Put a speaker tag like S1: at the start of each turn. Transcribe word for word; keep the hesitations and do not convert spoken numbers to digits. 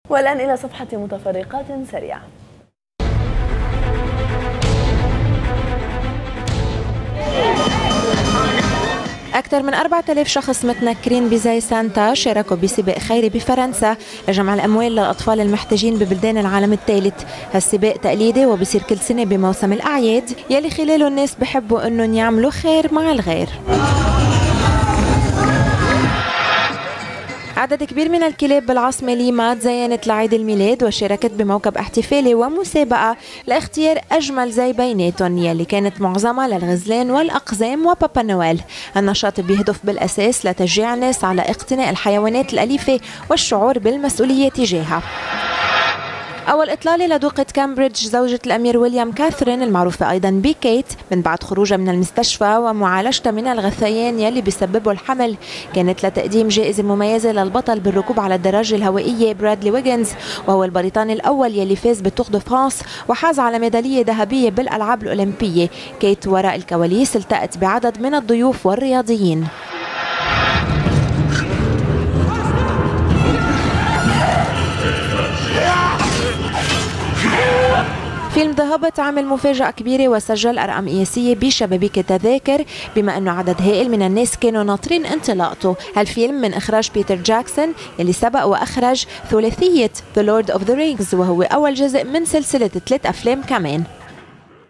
S1: والآن إلى صفحة متفرقات سريعة.
S2: أكثر من أربعة آلاف شخص متنكرين بزي سانتا شاركوا بسباق خيري بفرنسا لجمع الأموال للأطفال المحتاجين ببلدان العالم الثالث. هالسباق تقليدي وبصير كل سنة بموسم الأعياد يلي خلاله الناس بحبوا إنهم يعملوا خير مع الغير. عدد كبير من الكلاب بالعاصمة ليما تزينت لعيد الميلاد وشاركت بموكب احتفالي ومسابقة لاختيار أجمل زي بيناتهم يلي كانت معظمها للغزلان والأقزام وبابا نويل. النشاط بيهدف بالأساس لتشجيع الناس على اقتناء الحيوانات الأليفة والشعور بالمسؤولية تجاهها. أول إطلالة لدوقة كامبريدج زوجة الأمير ويليام كاثرين المعروفة أيضا بكيت من بعد خروجها من المستشفى ومعالجتها من الغثيان يلي بيسببه الحمل كانت لتقديم جائزة مميزة للبطل بالركوب على الدراجة الهوائية برادلي ويغنز، وهو البريطاني الأول يلي فاز بتور دو فرانس وحاز على ميدالية ذهبية بالألعاب الأولمبية. كيت وراء الكواليس التقت بعدد من الضيوف والرياضيين. فيلم ذا هوبيت عمل مفاجأة كبيرة وسجل أرقام قياسية بشبابيك التذاكر بما أنه عدد هائل من الناس كانوا ناطرين انطلاقته. هالفيلم من إخراج بيتر جاكسون اللي سبق وأخرج ثلاثية The Lord of the Rings وهو أول جزء من سلسلة ثلاث أفلام كمان.